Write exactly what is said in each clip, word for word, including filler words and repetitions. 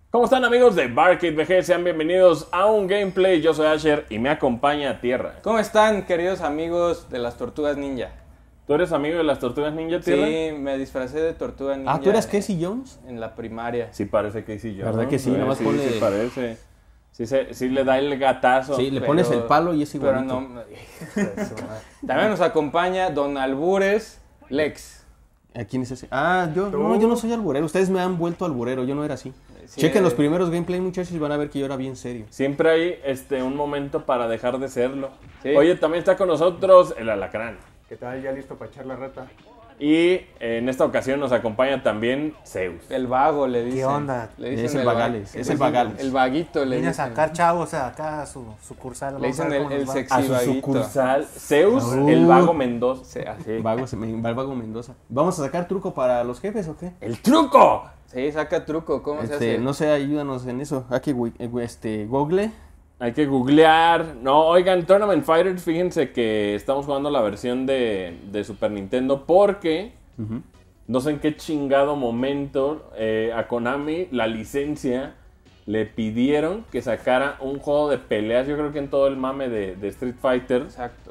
¿Cómo están, amigos de Barcade V G? Sean bienvenidos a un gameplay. Yo soy Asher y me acompaña Tierra. ¿Cómo están, queridos amigos de las Tortugas Ninja? ¿Tú eres amigo de las Tortugas Ninja, Tierra? Sí, me disfracé de Tortuga Ninja. Ah, ¿tú eras Casey Jones? En la primaria. Sí parece Casey Jones. ¿Verdad que sí? ¿no? Nada más sí, pone- sí parece. Sí, se, sí le da el gatazo. Sí, le Pero- pones el palo y es Pero igualito. no... hijo de su madre. También nos acompaña Don Albures Lex. ¿A quién es ese? Ah, yo no, yo no soy alburero. Ustedes me han vuelto alburero, yo no era así. Sí, Chequen eh. los primeros gameplay, muchachos, y van a ver que yo era bien serio. Siempre hay este, un momento para dejar de serlo. Sí. Oye, también está con nosotros el Alacrán. ¿Qué tal? ¿Ya listo para echar la reta? Y en esta ocasión nos acompaña también Zeus. El vago, le dicen. ¿Qué onda? Le dicen Es el va- Vagales, es le el dicen Vagales. El vaguito, le Vine a dicen. sacar chavos acá a su sucursal. Le Vamos a dicen ver el, cómo el nos va. sexy A su vaguito. sucursal, Zeus, Uh. el Vago Mendoza. Sí, así. Vago, se me, va el Vago Mendoza. ¿Vamos a sacar truco para los jefes o qué? ¡El truco! Sí, saca truco. ¿Cómo se Este, hace? no sé, ayúdanos en eso. Aquí, güey, eh, güey, este, Google. Hay que googlear. No, oigan, Tournament Fighters, fíjense que estamos jugando la versión de, de Super Nintendo porque Ujú. no sé en qué chingado momento eh, a Konami la licencia le pidieron que sacara un juego de peleas. Yo creo que en todo el mame de, de Street Fighter, Exacto.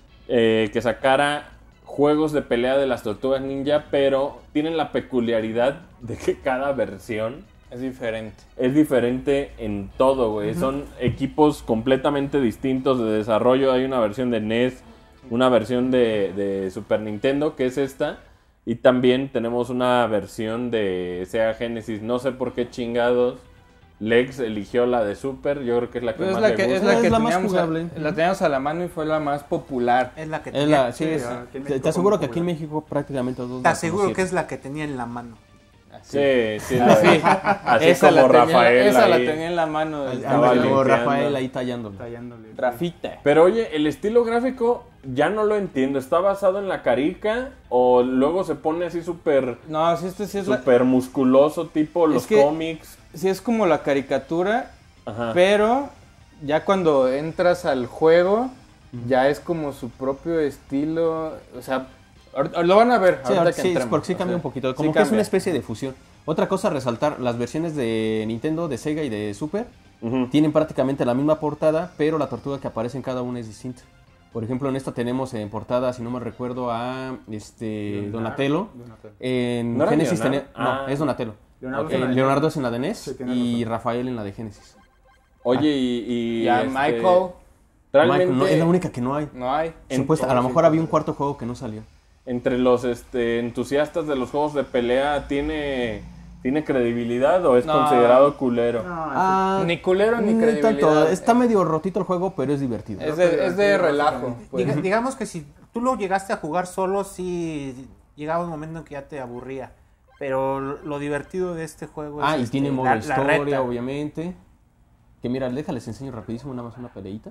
eh, que sacara juegos de pelea de las Tortugas Ninja, pero tienen la peculiaridad de que cada versión Es diferente. es diferente en todo, güey. Son equipos completamente distintos de desarrollo. Hay una versión de N E S, una versión de, de Super Nintendo, que es esta. Y también tenemos una versión de Sega Genesis. No sé por qué chingados Lex eligió la de Super. Yo creo que es la que Pues es más la le que, es gusta. la Es que la más teníamos, a, jugable. la teníamos a la mano y fue la más popular. Es la que Es tenía. la, sí, es- aquí en te, México te aseguro como que aquí en popular. México prácticamente todos Te la aseguro que conocieron. es la que tenía en la mano. Sí, sí. la- Sí. Así esa como la tenía, Rafael esa la ahí. tenía en la mano. Ahí- Estaba ándale, como limpiando. Rafael ahí tallándolo. Tallándole. Rafita. Pero oye, el estilo gráfico ya no lo entiendo. ¿Está basado en la carica o luego se pone así súper No, sí, este sí es la, súper musculoso tipo los que- cómics? sí es como la caricatura, Ajá. pero ya cuando entras al juego, ya es como su propio estilo. O sea, ahor- lo van a ver Sí, ahorita ahora que sí, entremos. porque sí O cambia sea, un poquito. sí Como que es cambia. una especie de fusión. Otra cosa a resaltar, las versiones de Nintendo, de Sega y de Super Ujú. tienen prácticamente la misma portada, pero la tortuga que aparece en cada una es distinta. Por ejemplo, en esta tenemos en portada, si no me recuerdo, a este Donatello. Donatello. En ¿No era Genesis Leonardo? tenemos... Ah. No, es Donatello. Leonardo Ok, es en la de Leonardo NES. es en la de N E S Sí, tienes y razón. Rafael en la de Genesis. Oye, y, y, Ya este, Michael, realmente Michael, no, es la única que no hay. no hay. Supuesta, a lo mejor había un cuarto juego que no salió. entre los este, entusiastas de los juegos de pelea tiene tiene credibilidad o es No. considerado culero. No, Ah, Ni culero ni ni credibilidad. tanto. Está medio rotito el juego, pero es divertido. Es de, es de relajo. pues. Diga- digamos que si tú lo llegaste a jugar solo, sí llegaba un momento en que ya te aburría. Pero lo, lo divertido de este juego es Ah, y este, tiene modo la- la historia, reta. obviamente. Que mira, déjales enseño rapidísimo nada más una peleita.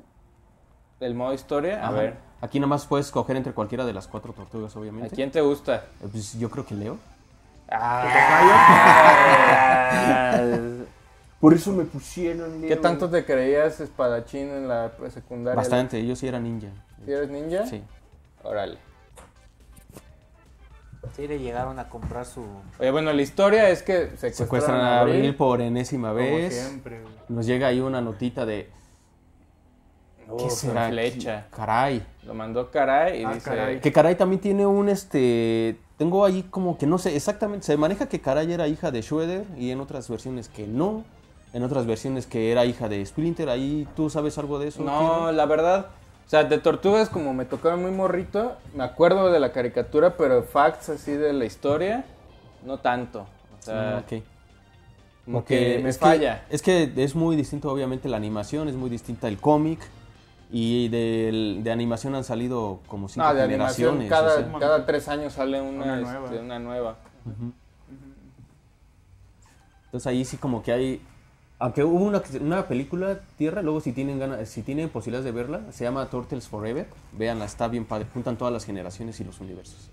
El modo historia, a Ajá. ver. Aquí nada más puedes escoger entre cualquiera de las cuatro tortugas, ¿A obviamente. quién te gusta? Eh, Pues yo creo que Leo. Por eso me pusieron. ¿Qué tanto te creías espadachín en la secundaria? Bastante, yo sí era ninja. ¿Sí eres ninja? Sí. Órale. Sí, le llegaron a comprar su... Oye, bueno, la historia es que secuestran, Secuestran a Abril por enésima como vez. siempre, güey. Nos llega ahí una notita de... Oh, ¿Qué con será? flecha. Caray. Lo mandó Caray y Ah, dice... caray. Que Caray también tiene un este. Tengo ahí como que no sé exactamente. Se maneja que Caray era hija de Shredder y en otras versiones que no. En otras versiones que era hija de Splinter. Ahí tú sabes algo de eso. No, Kira? la verdad, o sea, de tortugas como me tocaba muy morrito, me acuerdo de la caricatura, pero facts así de la historia, no tanto. O sea, Ah, ok. como Porque que me es falla. es que es muy distinto, obviamente, la animación, es muy distinta el cómic. Y del- de, animación han salido como cinco No, de animación, generaciones. cada, o sea. cada tres años sale una, Una este, nueva. una nueva. Entonces ahí sí como que hay... Aunque hubo una, una película, Tierra, luego si tienen ganas, si tienen posibilidades de verla, se llama Turtles Forever. Véanla, está bien padre. Juntan todas las generaciones y los universos.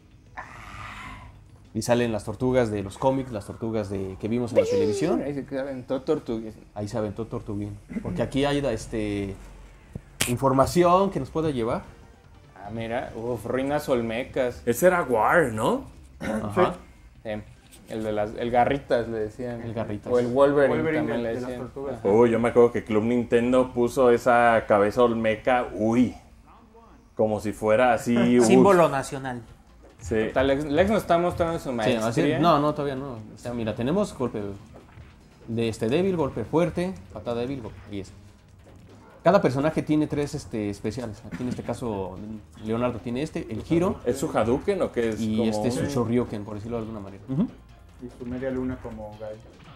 Y salen las tortugas de los cómics, las tortugas de que vimos en la televisión. Ahí se aventó Tortuguín. Ahí se aventó Tortuguín. Porque aquí hay este información que nos puede llevar. Ah, mira, uf, ruinas olmecas. Ese era War, ¿no? Ajá. Eh, El de las, el Garritas le decían. El Garritas. O el Wolverine, Wolverine también de- le de las decían. tortugas. Ajá. Uy, yo me acuerdo que Club Nintendo puso esa cabeza olmeca, uy, como si fuera así. uy. Símbolo nacional. Sí. Tal, Lex, Lex nos está mostrando su Sí, maestría. así- no, no, todavía no. O sea, mira, tenemos golpe de este débil, golpe fuerte, patada débil, golpe y ese. Cada personaje tiene tres este, especiales. Aquí en este caso, Leonardo tiene este, el giro, ¿Es su Hadouken o qué es? y como este es un- su Shoryuken, por decirlo de alguna manera. Ujú. Y su media luna como Guy.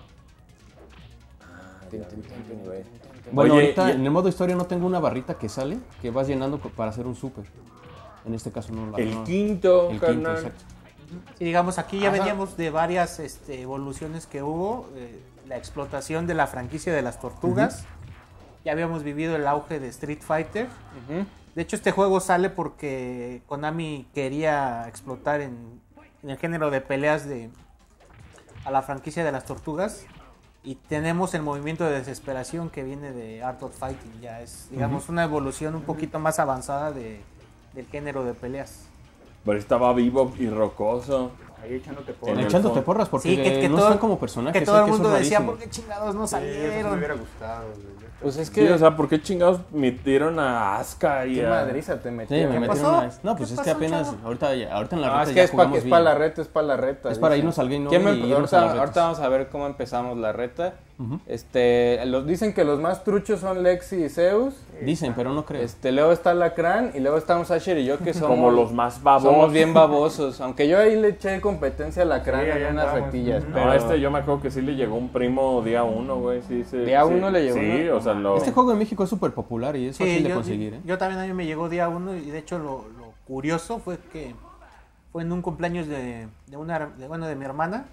Bueno, Oye, ahorita y- en el modo historia no tengo una barrita que sale, que vas llenando co- para hacer un super. En este caso no la El no- quinto, el quinto, carnal. exacto. Sí, digamos, aquí ya Ajá. veníamos de varias este, evoluciones que hubo. eh, la explotación de la franquicia de las tortugas. Ya habíamos vivido el auge de Street Fighter. Ujú. De hecho, este juego sale porque Konami quería explotar en, en el género de peleas de a la franquicia de las tortugas. Y tenemos el movimiento de desesperación que viene de Art of Fighting. Ya es, digamos, una evolución un poquito más avanzada de, del género de peleas. Pero estaba vivo y rocoso. Ahí echándote por En el Echándote fondo. porras porque Sí, que, que no todo, están como personajes. que todo ¿eh? el eso mundo es decía, rarísimo. ¿por qué chingados no Sí, eso sí me salieron? hubiera gustado, güey. Pues es Sí, que... o sea, ¿por qué chingados metieron a Asuka y ¿Qué a... madriza te Sí, metieron? me ¿Qué metieron pasó? una vez. No, pues ¿Qué es que pasó, apenas, chavo? ahorita, ya- ahorita en la No, reta es que ya es, pa- jugamos es bien. para la reta, es para la reta. Es para dicen. irnos al Game ¿Quién me- Over y irnos ahorita, a las retas. ahorita vamos a ver cómo empezamos la reta. Ujú. Este, los, dicen que los más truchos son Lexi y Zeus. Dicen, pero no creo. Este, luego está Lacran y luego estamos Asher y yo que somos Como los más babosos. Somos bien babosos. Aunque yo ahí le eché competencia a Lacran Sí, ahí en unas andamos. retillas. Ujú. Pero No, este yo me acuerdo que sí le llegó un primo día uno, güey. Sí, sí, ¿Día sí. uno le llegó Sí, uno? o sea, lo... Este juego en México es súper popular y es Sí, fácil de yo, conseguir, ¿eh? yo también a mí me llegó día uno y de hecho lo, lo curioso fue que fue en un cumpleaños de, de una de, bueno, de mi hermana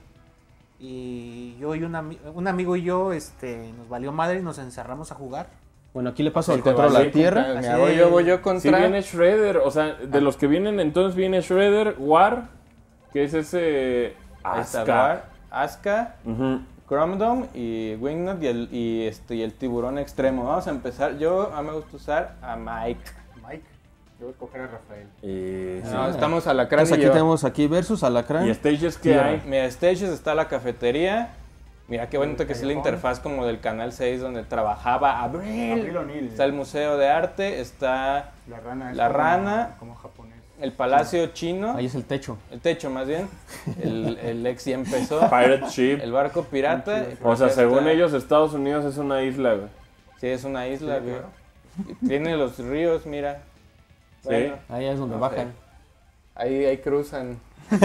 y yo y un, ami- un amigo y yo este nos valió madre y nos encerramos a jugar. Bueno, aquí le paso el te control va a a la tierra. Me Así hago de- yo, voy yo Sí contra... viene Shredder, o sea, de los que vienen entonces viene Shredder, War, que es ese... Ahí está, Asuka. War, Asuka, Ujú. Chromdome y Wingnut y el, y, este, y el tiburón extremo. Vamos a empezar. Yo a mí me gusta usar a Mike. Mike, yo voy a coger a Rafael. Y, sí. No, estamos a la Entonces aquí tenemos aquí versus Alacrán. ¿Y stages que Tierra. hay? Mira, Stages está la cafetería. Mira qué bonito que es la callejón. interfaz como del Canal seis donde trabajaba Abril. Abril O'Neil. Está el Museo de Arte, está La rana es La como- rana. como japonés. el Palacio Chino, Ahí es el techo. el techo más bien. El, el ex ya empezó. Pirate Ship. El barco pirata. y por O sea, acá según está- ellos, Estados Unidos es una isla, güey. Sí, es una isla, Sí, güey. claro. Y tiene los ríos, mira. Sí. Bueno, Ahí es donde No bajan. sé. ahí, ahí cruzan.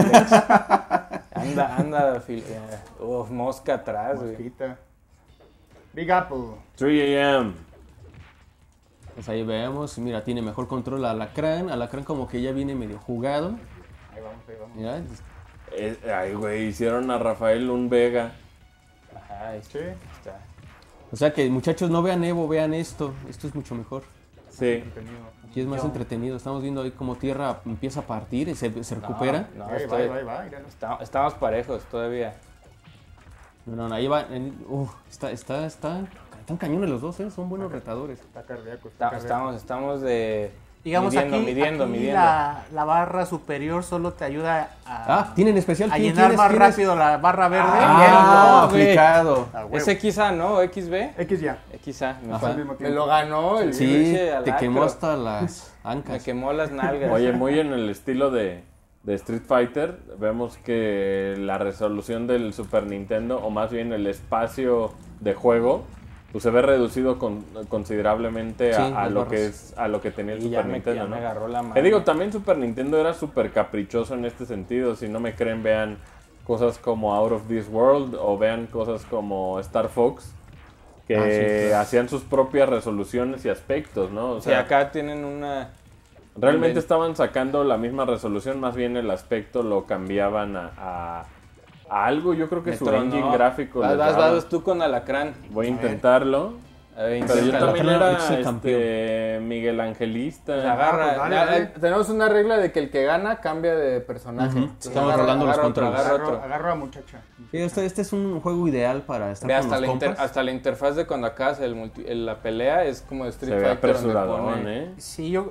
anda, anda. fil- eh, Uf, mosca atrás, güey. Mosquita. Big Apple. tres a m Pues ahí vemos, mira, tiene mejor control a Alacrán. Alacrán como que ya viene medio jugado. Ahí vamos, ahí vamos. Mira, Eh, ay, güey, hicieron a Rafael un Vega. Ajá, ahí Sí. está. o sea que muchachos no vean Evo, vean esto. Esto es mucho mejor. Sí. Entretenido. Aquí es más entretenido. Estamos viendo ahí como tierra empieza a partir y se, se recupera. No, Ahí va, estoy- ahí va, ahí va, míralo. está- estamos parejos todavía. No, no, no, ahí va. en- uf, está, está, está. Están cañones los dos, ¿eh? Son buenos retadores. Está cardíaco, está Está- cardíaco. estamos, estamos de. Digamos midiendo, aquí, midiendo, aquí midiendo. La, la barra superior solo te ayuda a, Ah, tienen especial. a ¿Quién- llenar quién es- más quién es? rápido la barra verde. Ah, Ah, güey. aplicado. Ah, huevo. ¿Es X A, no? ¿X B? X ya. X A. Me, Ajá. fue- Al mismo me tiempo. lo ganó el Sí, pinche te alacro. quemó hasta las Me ancas. quemó las nalgas. Oye, muy en el estilo de, de Street Fighter, vemos que la resolución del Super Nintendo, o más bien el espacio de juego, pues se ve reducido con- considerablemente a, Sí, a las lo barras. que es a lo que tenía el Y ya Super me, Nintendo, ya ¿no? me agarró la mano. Que digo, también Super Nintendo era súper caprichoso en este sentido. Si no me creen, vean cosas como Out of This World o vean cosas como Star Fox, que Ah, sí, claro. hacían sus propias resoluciones y aspectos, ¿no? O Sí, sea, acá tienen una. realmente Inven- estaban sacando la misma resolución, más bien el aspecto lo cambiaban a, a- a algo. Yo creo que me su tronó. engine gráfico Vas, les vas, daba. vas tú con Alacrán. Voy a intentarlo. A ver, Pero yo inténtalo. también Alacrán era es el campeón. este, Miguel Angelista. Pues agarra. pues dale, la- dale. eh, tenemos una regla de que el que gana cambia de personaje. Ujú. Entonces, Estamos agarra- rolando los agarra otro, controles. agarra Agarro, otro. agarro a muchacha. Sí, este, este es un juego ideal para estar Ve, con hasta, los la inter- compas. hasta la interfaz de cuando acabas el multi- el- la pelea es como de Street Se ve Fighter. donde apresuradón, pone- ¿eh? Sí, yo,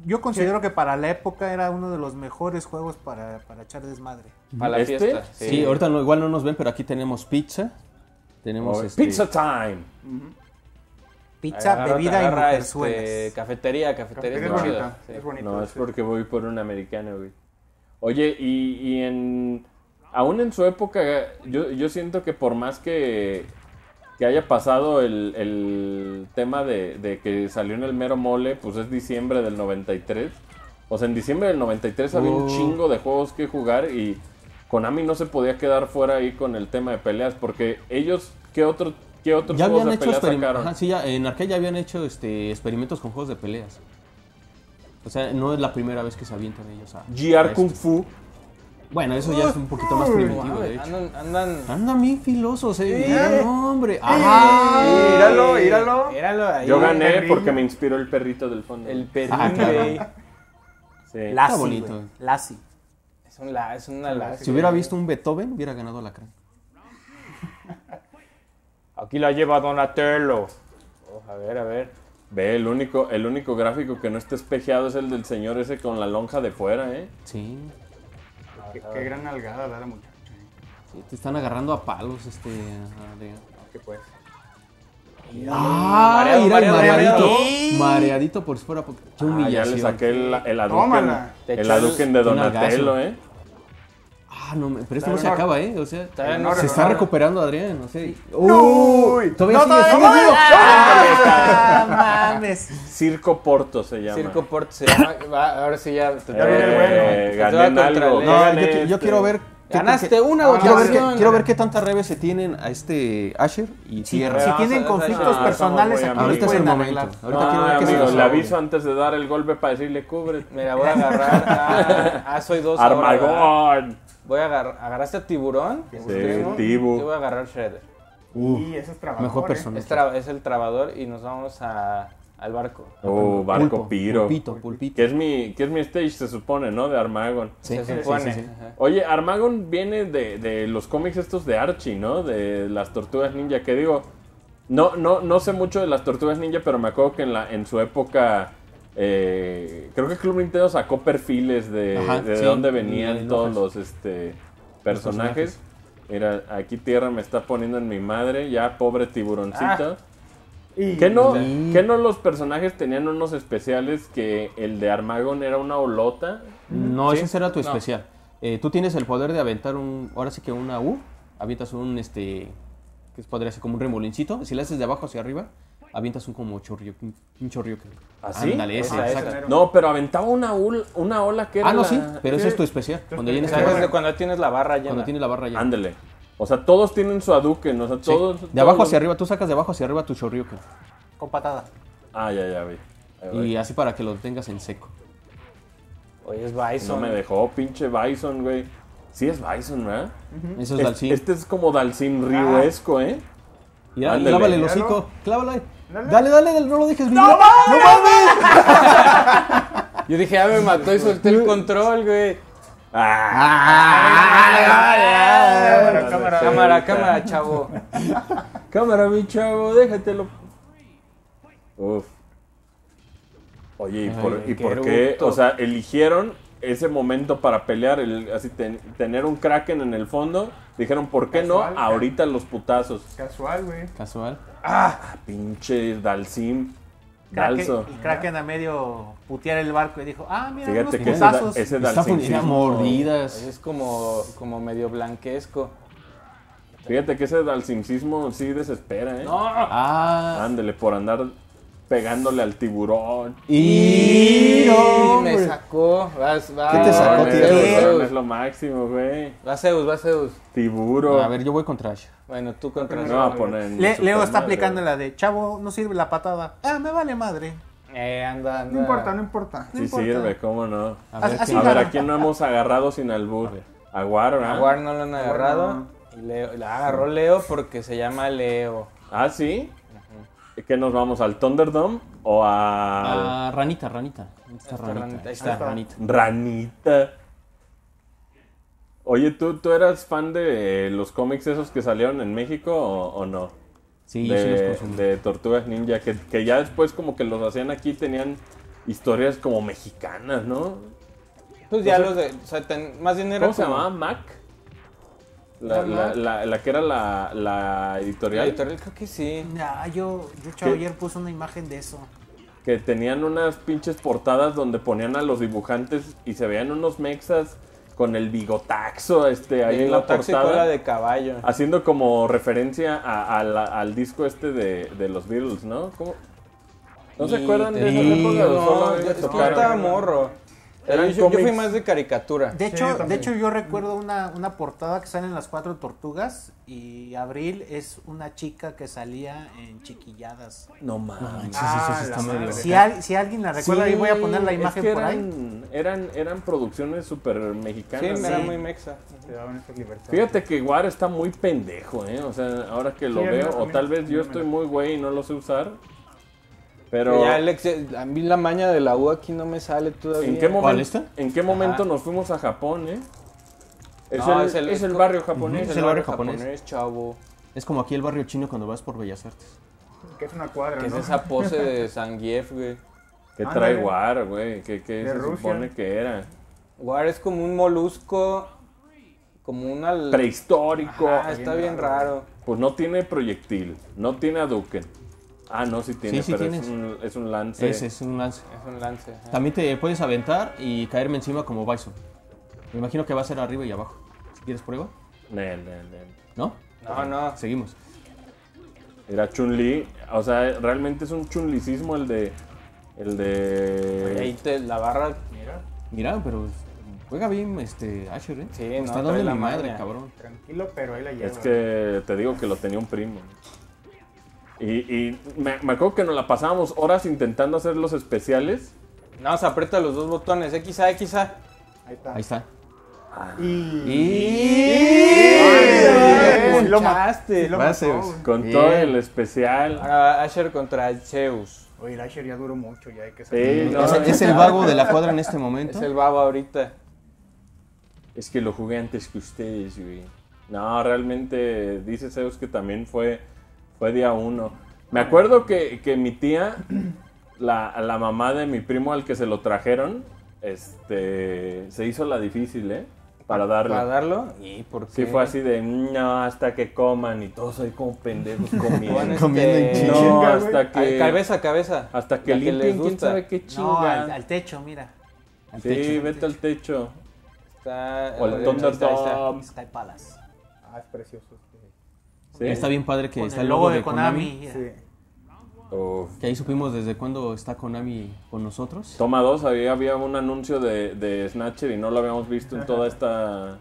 yo considero que para la época era uno de los mejores juegos para, para echar desmadre. Para la ¿Este? fiesta. Sí, ahorita no, igual no nos ven, pero aquí tenemos pizza. Tenemos Oh, este, Pizza time. Pizza, Agarra- bebida y agarra, mujerzuelas. este, cafetería, cafetería. Es es muy bonito, chida, sí. es bonito. No, es sí. porque voy por un americano, güey. Oye, y, y en... Aún en su época, yo, yo siento que por más que, que haya pasado el, el tema de, de que salió en el mero mole, pues es diciembre del noventa y tres. O sea, en diciembre del noventa y tres había un Oh. chingo de juegos que jugar y Konami no se podía quedar fuera ahí con el tema de peleas, porque ellos, ¿qué, otro, qué otros ya juegos habían de hecho peleas experimentos. sacaron? Sí, ya, en Arcade ya habían hecho este, experimentos con juegos de peleas. O sea, no es la primera vez que se avientan ellos a. G R a Kung esto. Fu. Bueno, eso ya es un poquito más primitivo, Wow, de hecho. andan, andan... Andan bien filosos, eh. Ya, no, hombre. ¡Ah! Míralo, míralo. Míralo ahí. Yo gané perrillo. porque me inspiró el perrito del fondo. El perrín, Ah, claro. güey. Sí. Lassie, bonito. güey. Lassie. Es, un la, es una la... Si hubiera visto un Beethoven, hubiera ganado la crán. Aquí la lleva Donatello. Oh, a ver, a ver. Ve, el único, el único gráfico que no está espejeado es el del señor ese con la lonja de fuera, ¿eh? Sí. Qué, qué gran nalgada da la muchacha. Sí, te están agarrando a palos, este. Adrián. ¿Qué pues? Ah, Mareado, mira, el mareado, mareadito. mareado. Mareadito por si fuera. po- Qué Ah, ya humillación. le saqué el, el Aduken, Tómala. Te el echó Aduken de un Donatello, algazo. ¿eh? Ah, no, pero esto no Pero se no- acaba, ¿eh? O sea, Todavía no no se está ahora- recuperando Adrián, no sé. Uy. Todavía No, sigue, todavía sigue no. vivo. ¡Ah, mames! Circo Porto se llama. Circo Port se llama. Va, ahora sí ya. Te Ya viene el bueno. Eh, Te gané va en contra algo. el- No, gané yo, qui- yo este- quiero ver. qué- Ganaste qué- una Ah, Quiero ver, qué, votación. quiero ver qué tanta rebe se tienen a este Asher y Si, Tierra. si Vamos tienen a- conflictos ah, personales, estamos aquí muy los Ahorita es el pueden momento. arreglar. Ahorita Ah, quiero ver qué amigo, se le resuelve. aviso antes de dar el golpe para decirle cubre. Mira, voy a agarrar. Ah, ah, soy dos. ahora, ¿verdad? Armagón. Voy a agarrar. ¿Agarraste a Tiburón? Sí, Primo. Tibu. Yo voy a agarrar Shredder. Y ese es trabajo. Mejor ¿eh? persona. Es, tra- es el trabador y nos vamos a, al barco. Oh, barco Pulpo, piro. Pulpito, pulpito. Que es mi, que es mi stage, se supone, ¿no? De Armagon. Sí, Se sí, supone. sí, sí. Ajá. Oye, Armagon viene de, de los cómics estos de Archie, ¿no? De las Tortugas Ninja, que digo, no, no, no sé mucho de las Tortugas Ninja, pero me acuerdo que en, la, en su época, eh, creo que Club Nintendo sacó perfiles de, Ajá, de sí, dónde y venían en todos hojas. los este, personajes. personajes. Mira, aquí Tierra me está poniendo en mi madre, ya pobre tiburoncito. Y ¿Qué no, Sí. ¿Qué no los personajes tenían unos especiales que el de Armagon era una olota? No, ¿Sí? ese será tu No. especial. Eh, tú tienes el poder de aventar un. Ahora sí que una U. Avientas un este. Que podría ser como un remolincito. Si le haces de abajo hacia arriba, avientas un como chorrio. Un, un chorrio. ¿Así? Ándale, ese, Esa, esa. exacto. No, pero aventaba una, ul- una ola que era. Ah, no, la- sí, pero ese ¿qué? es tu especial. Cuando especial. llenes O sea, la desde barra. cuando tienes la barra llena. Cuando tienes la barra ya. Ándele. O sea, todos tienen su Hadouken, o sea, Sí. todos... De abajo todos- hacia arriba, tú sacas de abajo hacia arriba tu chorrio. Con patada. Ah, ya, ya, vi. Ahí voy. Y así para que lo tengas en seco. Oye, es No Bison. me dejó, pinche Bison, güey. Sí es Bison, ¿verdad? Eso es Es- Dalsim. Este es como Dalsim Ryuesco, ¿eh? Mira, ándale. clávale el Míralo. hocico. Clávale. Dale. Dale, dale, no lo dejes vivir. ¡No Yo dije, ya me mató y solté el control, güey. Ah, Cámara, cámara. Cámara, cámara, chavo. Cámara, mi chavo, déjatelo. Uf. Oye, ¿y por, Ay, ¿y qué por qué? eructo. O sea, eligieron ese momento para pelear, el, así ten- tener un Kraken en el fondo. Dijeron, ¿por qué Casual, no? Ahorita los putazos. Casual, güey. Casual. Ah, pinche Dalsim. Dalso. Kraken, y Kraken a medio putear el barco y dijo, ah, mira, Fíjate unos que ese, da- putazos. ese Está Dalsim. fundiendo mordidas. Es como, como medio blanquesco. Fíjate que ese Dalsimsismo sí desespera, ¿eh? Ah. Ándele, por andar pegándole al tiburón. Y. Y hombre. me sacó. Vas, vas. ¿Qué te sacó, No, tío? ese ¿Qué? tiburón es lo máximo, güey. Va Zeus, va Zeus. Tiburo. A ver, yo voy contra Asher. Bueno, tú contra Me Zeus. va a poner en Le- super Leo está madre, aplicando güey. la de, chavo, no sirve la patada. Ah, me vale madre. Eh, anda, anda. No importa, no importa. No Sí importa. sirve, cómo no. A Así- ver, así ¿qué- A ver, gana. ¿a quién no hemos agarrado sin albur? A War, ¿verdad? A War no lo han agarrado. no. Y Leo, la agarró Leo porque se llama Leo. Ah, ¿sí? ¿Qué nos vamos? ¿Al Thunderdome o a Ah, ranita, ranita. Esta ranita. ranita, ahí Esta está. ranita. Ranita? Oye, ¿tú, ¿tú eras fan de los cómics esos que salieron en México o, o no? Sí, yo sí los de, consumí. de Tortugas Ninja, que, que ya después como que los hacían aquí, tenían historias como mexicanas, ¿no? Pues ya los de... O sea, ten- más bien era ¿Cómo se como- llamaba? Mac. La, la, la, la que era la, la La editorial. editorial creo que sí. Nah, yo, de hecho, ¿Qué? ayer puse una imagen de eso. Que tenían unas pinches portadas donde ponían a los dibujantes y se veían unos mexas con el bigotaxo este, ahí en la Taxi y portada. cola de caballo. Haciendo como referencia a- a la- al disco este de, de los Beatles, ¿no? ¿Cómo? ¿No se Y acuerdan de te esa digo, época? No, Solo a mí yo- me es que yo tocaron. estaba morro. Eran yo, yo fui cómics. más de caricatura. De Sí, hecho, yo de también. hecho yo recuerdo una, una portada que salen las cuatro tortugas y Abril es una chica que salía en Chiquilladas. No mames. Sí, sí, sí, Ah, sí, está la medio... madre. Si, al- si alguien la recuerda, ahí voy a poner la Sí, imagen es que por ahí. eran, eran, eran producciones súper Sí, mexicanas. me era Sí. muy mexa. Te daban esa libertad. Fíjate que War está muy pendejo, ¿eh? O sea, ahora que lo Sí, a mí veo, o también, tal vez a mí yo me- estoy muy güey y no lo sé usar. Pero, Ya, Alex, eh, a mí la maña de la U aquí no me sale todavía. ¿en qué, ¿Cuál, momento, esta? ¿en qué momento Ajá. nos fuimos a Japón, eh? Es, No, el, es el- es el es barrio co- japonés. Es el barrio japonés. chavo. Es como aquí el barrio chino cuando vas por Bellas Artes. Que es una cuadra, Que es ¿no? esa pose de Zangief, güey. ¿Qué Ándale. trae War, güey? ¿Qué, qué De se Rusia. supone que era? War es como un molusco, como una... Prehistórico. Ah, está bien raro. Pues no tiene proyectil, no tiene Hadouken. Ah, no, sí tiene, Sí, sí pero tienes. es un, es un lance. Ese es un lance. Es un lance. ajá. También te puedes aventar y caerme encima como Bison. Me imagino que va a ser arriba y abajo. Si quieres prueba, Nel, nel, nel. ¿no? No, no. Seguimos. Era Chun-Li, o sea, realmente es un chunlicismo el de... El Oye, ahí de... te la barra... Mira, Mira, pero juega bien este Asher, ¿eh? Sí, Me no, está trae dando la mi madre, maña. cabrón. tranquilo, pero ahí la lleva. Es que te digo que lo tenía un primo. Y, y me, me acuerdo que nos la pasábamos horas intentando hacer los especiales. No, se aprieta los dos botones. X A, X A. Ahí está. Ahí está. Y... ¡Y! Sí lo ¡Ponchaste! Sí lo Vas, mató, Zeus. güey. Con Bien. todo el especial. Ahora Asher contra Zeus. Oye, el Asher ya duró mucho, ya hay que Sí, salir. no, Es, es el vago de la cuadra en este momento. Es el babo ahorita. Es que lo jugué antes que ustedes, güey. No, realmente dice Zeus que también fue, fue día uno. Me acuerdo que, que mi tía, la, la mamá de mi primo al que se lo trajeron, este, se hizo la difícil, ¿eh? Para darle. ¿Para darlo? ¿Y por qué? Sí, fue así de, no, hasta que coman y todos ahí como pendejos comiendo. Bueno, Comiendo en este, chinga, No, güey. hasta que... Cabeza, cabeza. Hasta que La que les limpien, quién gusta. sabe qué No, chinga. al, al techo, mira. Al Sí, techo. vete al techo. Está, O el ahí está, ahí está. Thunderdome. Sky Palace. Ah, es precioso. este. Sí. Está bien padre que Con está el el logo logo de de Konami. Konami. Sí. Uf. Que ahí supimos desde cuándo está Konami con nosotros. Toma dos, había, había un anuncio de, de Snatcher y no lo habíamos visto en toda esta...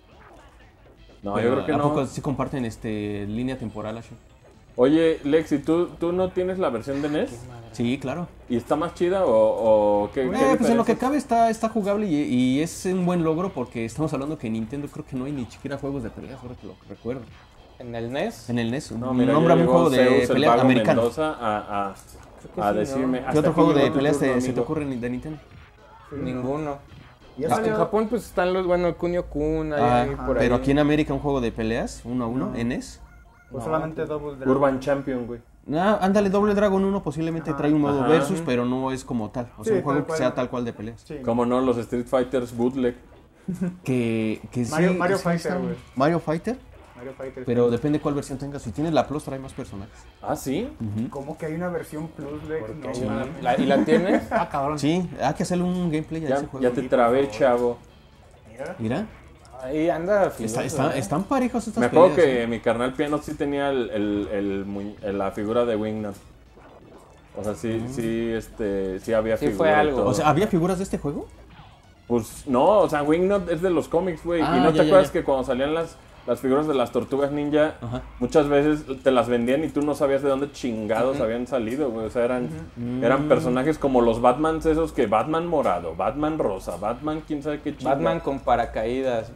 No, Pero, yo creo que ¿a no. poco sí comparten este línea temporal, Asher? Oye, Lexi, ¿tú, ¿tú no tienes la versión de N E S? Sí, claro. ¿Y está más chida o, o qué? Eh, qué pues en lo que diferencias? cabe está, está jugable y, y es un buen logro porque estamos hablando que en Nintendo creo que no hay ni siquiera juegos de peleas, ahora que lo recuerdo. En el N E S. En el N E S, No, mira, nómbrame ya un llegó juego de Zeus, el pelea vago americano. Mendoza a, a, que a sí, decirme... ¿no? hasta ¿Qué otro aquí juego llegó de tu peleas turno, te- se te amigo. ocurre de Nintendo? Ninguno. Ya Ah, salió- en Japón pues están los, bueno, Kunio Kun, ahí, Ah, ahí, por pero ahí. aquí en América un juego de peleas, uno a uno, No. en N E S. Pues solamente Double Dragon. Urban Champion, güey. Ah, ándale, Double Dragon uno posiblemente Ajá. trae un modo Ajá. versus, pero no es como tal. O sea, Sí, un juego tal que cual. sea tal cual de peleas. Sí. ¿Cómo no? Los Street Fighters bootleg. Que, que sí, Mario- Mario sí Fighter, están- güey. Mario Fighter, Mario Fighter. pero depende cuál versión tengas. Si tienes la Plus trae más personajes. Ah, ¿sí? ¿Cómo que hay una versión Plus, Lex? No, Sí. mames. La- ¿Y la tienes? Ah, cabrón. Sí, hay que hacerle un gameplay a Ya, ese juego. ya te trabé, chavo. Mira. Mira, Ahí anda filoso, está, está- ¿eh? están parejos estas Me acuerdo peleas, que ¿eh? mi carnal piano sí tenía el, el, el muñ- la figura de Wingnut. O sea, sí, sí, este, sí había Sí figura fue y algo. todo. O sea, ¿había figuras de este juego? Pues no, o sea, Wingnut es de los cómics, güey. Ah, y no ya, te ya, acuerdas ya. que cuando salían las, las figuras de las tortugas ninja, Ajá. muchas veces te las vendían y tú no sabías de dónde chingados habían salido, güey. O sea, eran, eran personajes como los Batmans esos que Batman morado, Batman rosa, Batman quién sabe qué chingado. Batman con paracaídas.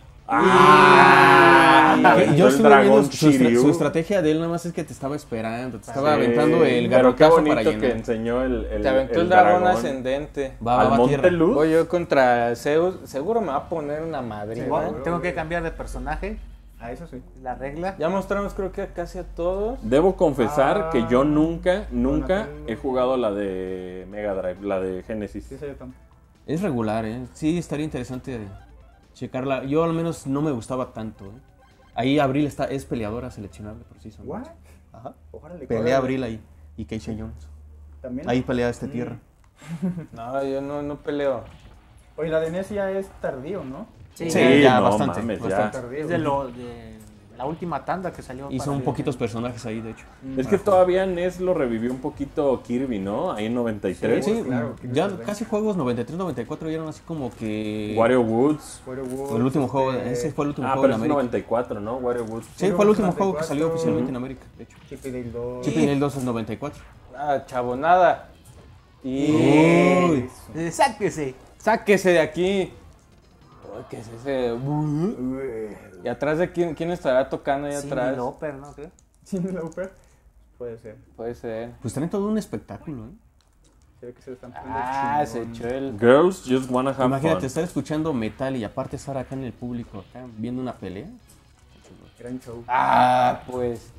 ¡Ah! Que Aventó yo el estuve dragón viendo su, estra- Shiryu. su estrategia de él nada más es que te estaba esperando, te estaba Sí, aventando el pero qué garrotazo bonito para que llenar. enseñó el, el Te aventó el el dragón ascendente. Va, va, Al va, Monte tierra. Luz. Voy yo contra Zeus. Seguro me va a poner una madrina. Bueno, tengo que cambiar de personaje. Ah, eso sí. La regla. Ya mostramos creo que casi a todos. Debo confesar Ah. que yo nunca, nunca Donatello. he jugado la de Mega Drive, la de Genesis. Sí, esa yo también. Es regular, ¿eh? Sí, estaría interesante checarla. Yo al menos no me gustaba tanto, ¿eh? Ahí Abril está, es peleadora seleccionable por sí sola. ¿What? Ajá. Órale, Pelea órale. Abril ahí. Y Keisha Jones. ¿También? Ahí pelea este tierra. No, yo no, no peleo. Oye, la de N E S ya es tardío, ¿no? Sí, Sí, ya- ya, no bastante, mames, ya. bastante. Tardío. Es de, lo, de la última tanda que salió. Y para son el- poquitos personajes ahí, de hecho. Es que todavía N E S lo revivió un poquito Kirby, ¿no? Ahí en noventa y tres. Sí, claro, que ya no se ve. casi juegos noventa y tres, noventa y cuatro ya eran así como que... Wario Woods. Wario Woods, El último juego, este, ese fue el último Ah, juego pero en es América. noventa y cuatro, ¿no? Wario Woods. Sí, fue el último noventa y juego que salió cuatro. oficialmente en América, de hecho. Chip y Dale dos. Chip y Dale dos es noventa y cuatro. Ah, chabonada. Y... Uy. Eh, Sáquese. ¡Sáquese de aquí! Uy, ¿qué es ese? Uy. ¿Y atrás de quién, quién estará tocando ahí Cyndi atrás? Lauper, ¿no? ¿Qué? Cyndi Lauper. Puede ser. Puede ser. Pues traen todo un espectáculo, ¿eh? Se ve que se lo están poniendo Ah, se chingón. echó el... Girls just wanna have Imagínate fun. estar escuchando metal y aparte estar acá en el público, acá viendo una pelea. Gran show. Ah, pues...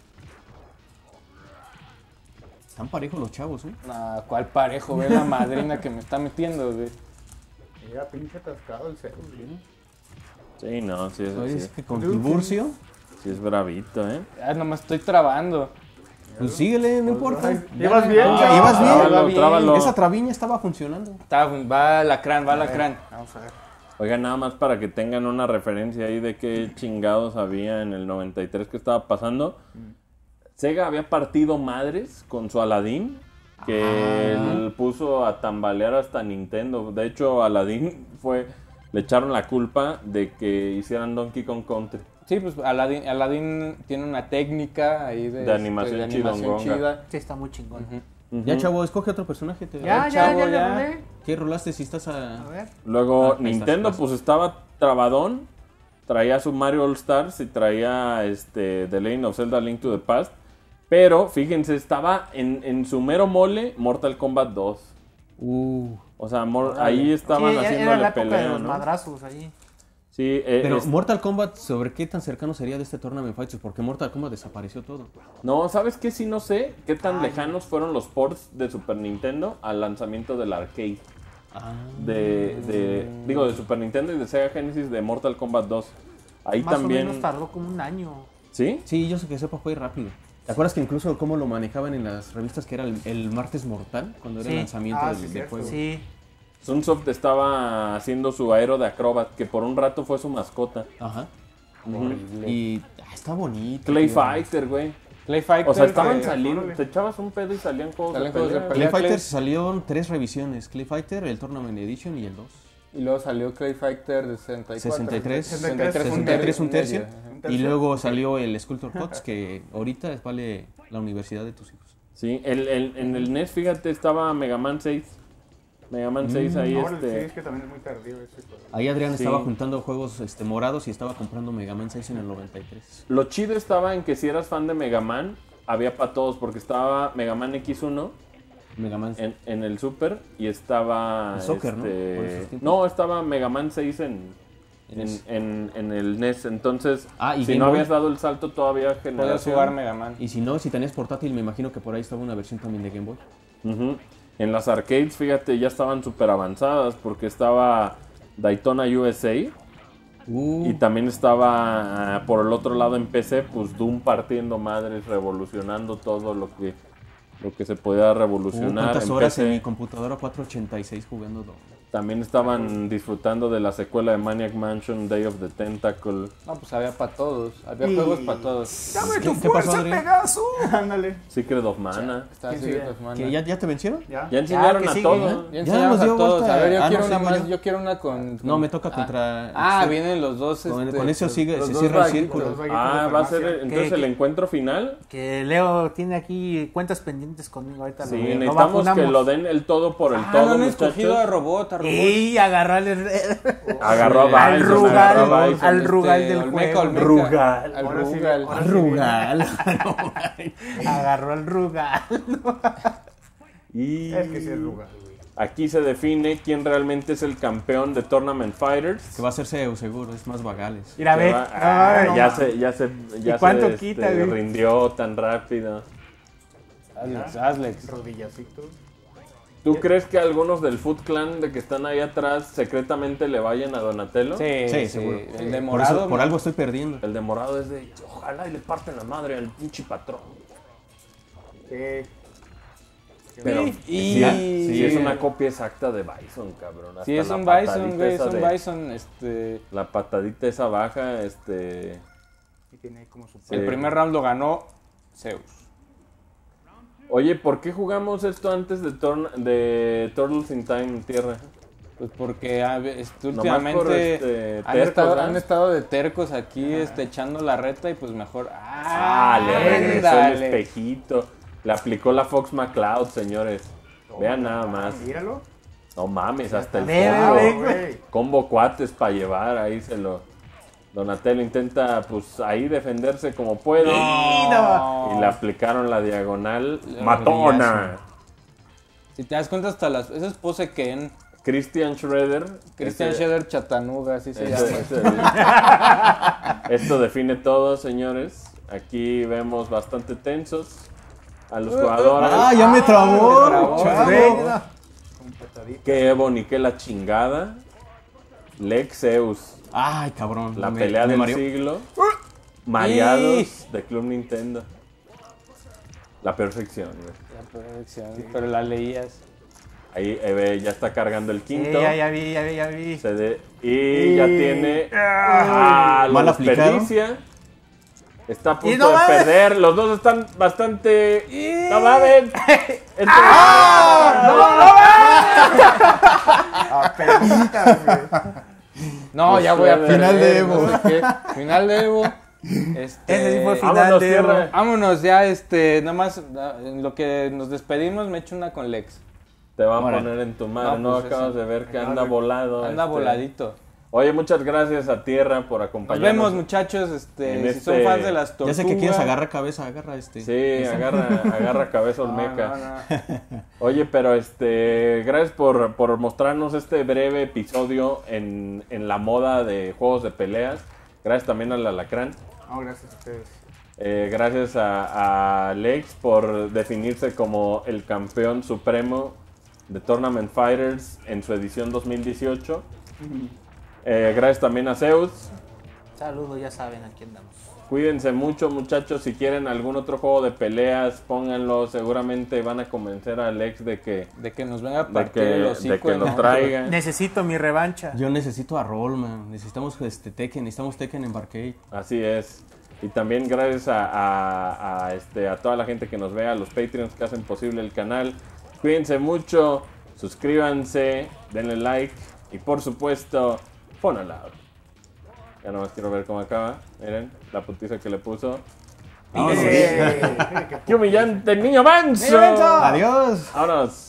Están parejos los chavos, ¿eh? Nah, ¿cuál parejo? Ve la madrina que me está metiendo, güey. Era pinche atascado el cero, güey. Sí, no, sí es, Oye, sí, es que con Tiburcio, sí es bravito, ¿eh? Ya nomás estoy trabando. pues síguele, no importa. Ay, ¿llevas bien, Ah, chavo? ¿Llevas bien? Trábalo, va bien. trábalo. Esa traviña estaba funcionando. Está, va la crán, va la crán. Vamos a ver. Oigan, nada más para que tengan una referencia ahí de qué chingados había en el noventa y tres que estaba pasando. Sega había partido madres con su Aladdin, que él puso a tambalear hasta Nintendo. De hecho, Aladdin fue, le echaron la culpa de que hicieran Donkey Kong Country. Sí, pues Aladdin, Aladdin tiene una técnica ahí de, De animación este, de animación chidongonga. chida. Sí, está muy chingón. Ujú. Ya, chavo, escoge otro personaje. Te... Ya, ver, ya, chavo, ya, le ya. rolé. ¿Qué rolaste si estás a...? A ver. Luego Ah, ahí Nintendo estás, pues estaba trabadón, traía su Mario All Stars y traía este The Legend of Zelda Link to the Past, pero fíjense, estaba en, en su mero mole Mortal Kombat dos. Uh, O sea, mor- ahí estaban Sí, era- haciéndole era la época de pelea, los ¿no? madrazos ahí. Sí, eh, pero es- Mortal Kombat, ¿sobre qué tan cercano sería de este Tournament Fighters? Porque Mortal Kombat desapareció todo. no, ¿sabes qué? Sí, no sé qué tan lejanos fueron los ports de Super Nintendo al lanzamiento del arcade. Ah. De, de, digo, de Super Nintendo y de Sega Genesis de Mortal Kombat dos. Ahí Más también... o menos tardó como un año. ¿Sí? Sí, yo sé que sepa fue rápido. ¿Te acuerdas que incluso cómo lo manejaban en las revistas que era el, el martes mortal? Cuando era Sí. el lanzamiento Ah, del, sí, del cierto. juego. Sí. Sunsoft estaba haciendo su aero de Acrobat, que por un rato fue su mascota. Ajá. Horrible. Y ah, está bonito. Clay tío. Fighter, güey. Play Fighter. O sea, estaban que- saliendo, órale. te echabas un pedo y salían juegos Salen de juegos de pelea. pelea. Clay Clay- Fighter salieron tres revisiones. Clay Fighter, el Tournament Edition y el dos. Y luego salió Clay Fighter de sesenta y cuatro. sesenta y tres, sesenta y tres, sesenta y tres un tercio. Ajá. Un Y tercio. luego salió el Sculptor Cox, que ahorita vale la universidad de tus hijos. Sí, el, el- en el N E S, fíjate, estaba Mega Man seis. Mega Man seis ahí, Órale, sí, este... es que también es muy tardío ese juego. Ahí Adrián Sí. estaba juntando juegos este, morados y estaba comprando Mega Man seis en el noventa y tres. Lo chido estaba en que si eras fan de Mega Man, había para todos, porque estaba Mega Man X uno Mega Man en, en el Super y estaba... El Soccer, ¿no? este, Por esos tiempos. no, estaba Mega Man seis en, En en, ese. en- en el N E S. Entonces, Ah, y si Game no Boy. habías dado el salto todavía Puedes generación... jugar Mega Man. Y si no, si tenías portátil, me imagino que por ahí estaba una versión también de Game Boy. Ujú. En las arcades, fíjate, ya estaban súper avanzadas porque estaba Daytona U S A Uh, y también estaba ah, por el otro lado en P C, pues Doom partiendo madres, revolucionando todo lo que lo que se podía uh, revolucionar ¿cuántas en horas P C. en mi computadora cuatrocientos ochenta y seis jugando Doom? También estaban disfrutando de la secuela de Maniac Mansion, Day of the Tentacle. No, pues había para todos. Había Y- juegos para todos. ¡Dame ¿Qué- tu qué pasó, fuerza, Adrián? Pegaso! Ándale. Secret of Mana. Estaba ¿Quién así de sigue? tus manos. ¿Que ya, ¿Ya te vencieron? Ya. Ya enseñaron que a sigue, todos. ¿no? Ya Ya enseñamos nos a dio todos. vuelta. A ver, yo Ah, quiero no, una sigo más. yo. Yo quiero una con. No, con- me toca contra... Ah, este, vienen los dos. Con, este, con eso sigue, los se dos cierra el vaguitos. círculo. Los vaguitos Ah, de va a ser farmacia. entonces ¿Qué- el qué? encuentro final. Que Leo tiene aquí cuentas pendientes conmigo ahorita. Sí, lo- lo necesitamos que vacunamos. lo den el todo por el Ah, todo, no han muchachos. escogido a Robot, a Robot. Y agarró al, Agarró Sí. a al Bison, Rugal, agarró a Bison. al Rugal del Olmeca, juego. Olmeca. Rugal. Al Ahora sí, Rugal. ahora sí. Rugal. agarró al Rugal. Y... Es que sí es Rugal, güey. aquí se define quién realmente es el campeón de Tournament Fighters. Que va a ser Zeus, seguro, es más vagales. Mira, Que ve. va- ah, Ay, no ya, ma- se, ya se, ya ¿Y cuánto se, este, quita, güey? rindió tan rápido. Alex, Alex. Rodillacito. ¿Tú crees que algunos del Foot Clan de que están ahí atrás secretamente le vayan a Donatello? Sí, Sí, sí, seguro. El de Por, morado. eso, por ¿no? algo estoy perdiendo. El de morado es de, ojalá y le parten la madre al pinche patrón. ¿Qué? Pero Y- sí, sí, es una copia exacta de Bison, cabrón. Hasta Sí, es la un Bison, patadita güey, es esa un de- Bison, este... La patadita esa baja, este... Y tiene ahí como su... Sí. El primer round lo ganó Zeus. Oye, ¿por qué jugamos esto antes de, Torn- de Turtles in Time en Tierra? Pues porque ah, este, Nomás últimamente por, este, han, tercos, estado, ¿verdad? han estado de tercos aquí este, echando la reta y pues mejor... Ah, le regresó el ándale. espejito. Le aplicó la Fox McCloud, señores. Vean nada más. Míralo. No mames, hasta el Ve, combo. ve, güey. Combo cuates para llevar, ahí se lo... Donatello intenta, pues, ahí defenderse como puede. No. Y le aplicaron la diagonal. Le ¡Matona! Si te das cuenta hasta las... Eso es pose Ken. Christian Schroeder. Christian ese- Shedder Chatanuga, así se ese- llama. ese- Esto define todo, señores. Aquí vemos bastante tensos a los jugadores. ¡Ah, ya me trabó! me trabó, chavo! güey. Con patadita. Que Evo, ni que la chingada. Lex Zeus. ¡Ay, cabrón! La me- pelea me del mareó. siglo. Mareados de Club Nintendo. La perfección, güey. La perfección, pero la leías. Ahí Eve ya está cargando el Sí, quinto. ya, ya vi, ya vi, ya vi. Se de- y ya tiene. Ah, lo Mal aplicado. desperdicia. Está a punto Y no de mames. perder. Los dos están bastante. ¡No mames! Entre- A perrita, güey. No, Pues ya voy a suena- perder. Final de Evo. no sé qué. Final de Evo. Este, Ese sí fue final Vámonos, de tierra. Evo. Vámonos ya, este, nada más, na- en lo que nos despedimos me echo una con Lex. Te va a Órale. poner en tu madre. No, No, pues acabas eso. de ver que anda volado. Anda este. voladito. Oye, muchas gracias a Tierra por Nos acompañarnos. vemos, muchachos, este, En si este- son fans de las Ya tortugas. sé que quieres agarrar cabeza, agarra este. Sí, agarra, agarra cabeza No, olmeca. no, no. Oye, pero este, gracias por, por mostrarnos este breve episodio en, en la moda de juegos de peleas. Gracias también al Alacrán. No, gracias a ustedes. Eh, gracias a, a Lex por definirse como el campeón supremo de Tournament Fighters en su edición dos mil dieciocho. Eh, gracias también a Zeus. Saludos, ya saben a quién damos. Cuídense mucho, muchachos. Si quieren algún otro juego de peleas, pónganlo. Seguramente van a convencer a Alex de que, De que nos venga a de partir que, el de hocico que en lo otro. traiga. Necesito mi revancha. Yo necesito a Rollman, necesitamos este Tekken, necesitamos Tekken en Barcade. Así es. Y también gracias a, a- a, este, a toda la gente que nos ve, a los Patreons que hacen posible el canal. Cuídense mucho, suscríbanse, denle like y por supuesto, pon al lado. Ya nomás quiero ver cómo acaba. Miren, la putiza que le puso. Vámonos. ¡Qué humillante, niño manso! Adiós. Vámonos.